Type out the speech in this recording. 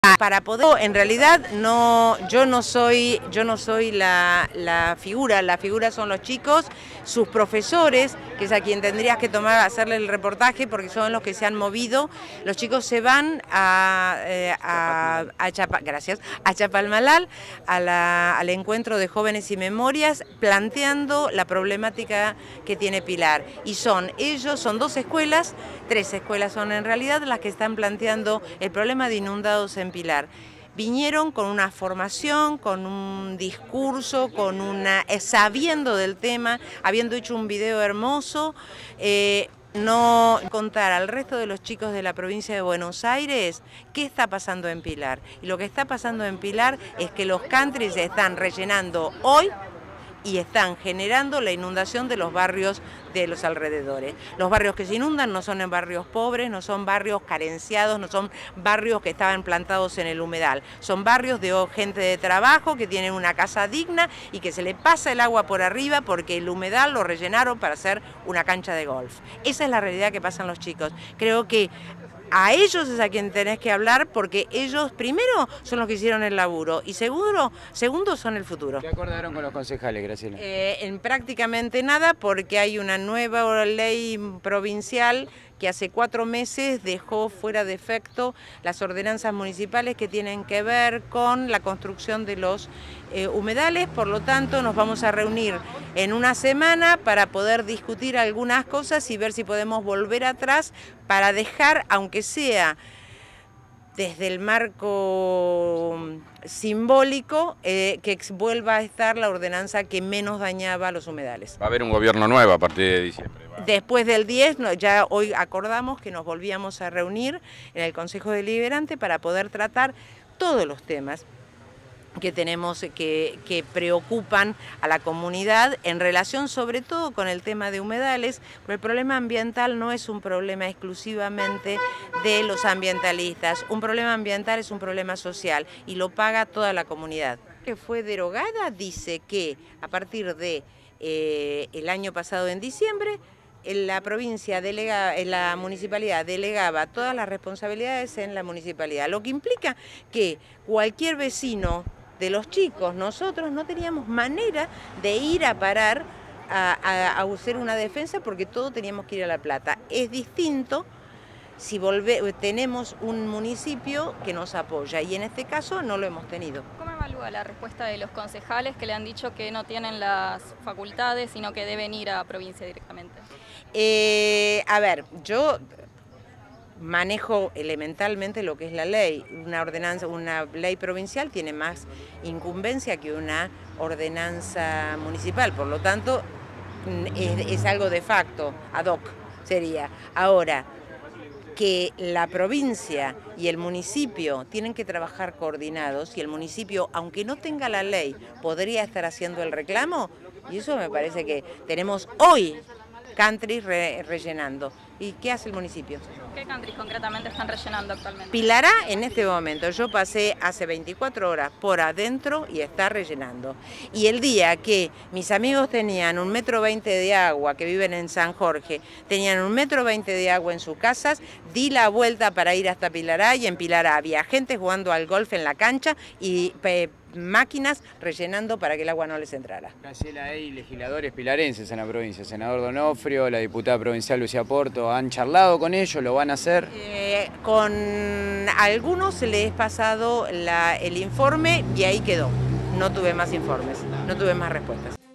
Para poder, en realidad yo no soy la figura son los chicos, sus profesores, que es a quien tendrías que hacerle el reportaje porque son los que se han movido. Los chicos se van a Chapalmalal, al encuentro de jóvenes y memorias, planteando la problemática que tiene Pilar. Y son 3 escuelas son en realidad las que están planteando el problema de inundados en Pilar. Vinieron con una formación, con un discurso, sabiendo del tema, habiendo hecho un video hermoso, no contar al resto de los chicos de la provincia de Buenos Aires qué está pasando en Pilar. Y lo que está pasando en Pilar es que los countries están rellenando hoy y están generando la inundación de los barrios de los alrededores. Los barrios que se inundan no son en barrios pobres, no son barrios carenciados, no son barrios que estaban plantados en el humedal. Son barrios de gente de trabajo que tienen una casa digna y que se le pasa el agua por arriba porque el humedal lo rellenaron para hacer una cancha de golf. Esa es la realidad que pasan los chicos. Creo que a ellos es a quien tenés que hablar porque ellos primero son los que hicieron el laburo y segundo son el futuro. ¿Qué acordaron con los concejales, Graciela? En prácticamente nada porque hay una nueva ley provincial que hace 4 meses dejó fuera de efecto las ordenanzas municipales que tienen que ver con la construcción de los humedales. Por lo tanto, nos vamos a reunir en una semana para poder discutir algunas cosas y ver si podemos volver atrás para dejar, aunque sea desde el marco simbólico, que vuelva a estar la ordenanza que menos dañaba a los humedales. Va a haber un gobierno nuevo a partir de diciembre. Después del 10, ya hoy acordamos que nos volvíamos a reunir en el Consejo Deliberante para poder tratar todos los temas que tenemos que preocupan a la comunidad en relación sobre todo con el tema de humedales, porque el problema ambiental no es un problema exclusivamente de los ambientalistas, un problema ambiental es un problema social y lo paga toda la comunidad. Que fue derogada, dice que a partir de el año pasado en diciembre, la municipalidad delegaba todas las responsabilidades en la municipalidad, lo que implica que cualquier vecino de los chicos, nosotros no teníamos manera de ir a parar a hacer una defensa porque todos teníamos que ir a La Plata. Es distinto si tenemos un municipio que nos apoya y en este caso no lo hemos tenido. ¿Cómo evalúa la respuesta de los concejales que le han dicho que no tienen las facultades, sino que deben ir a provincia directamente? A ver, yo manejo elementalmente lo que es la ley. Una ley provincial tiene más incumbencia que una ordenanza municipal, por lo tanto es algo de facto, ad hoc sería. Ahora, que la provincia y el municipio tienen que trabajar coordinados y el municipio, aunque no tenga la ley, podría estar haciendo el reclamo, y eso me parece que tenemos hoy countries rellenando. ¿Y qué hace el municipio? ¿Qué countries concretamente están rellenando actualmente? Pilará en este momento, yo pasé hace 24 horas por adentro y está rellenando. Y el día que mis amigos tenían 1,20 m de agua, que viven en San Jorge, tenían 1,20 m de agua en sus casas, di la vuelta para ir hasta Pilará y en Pilará había gente jugando al golf en la cancha y máquinas rellenando para que el agua no les entrara. Graciela, hay legisladores pilarenses en la provincia, el senador Donofrio, la diputada provincial Lucía Porto, ¿han charlado con ellos? ¿Lo van a hacer? Con algunos les he pasado el informe y ahí quedó. No tuve más informes, no tuve más respuestas.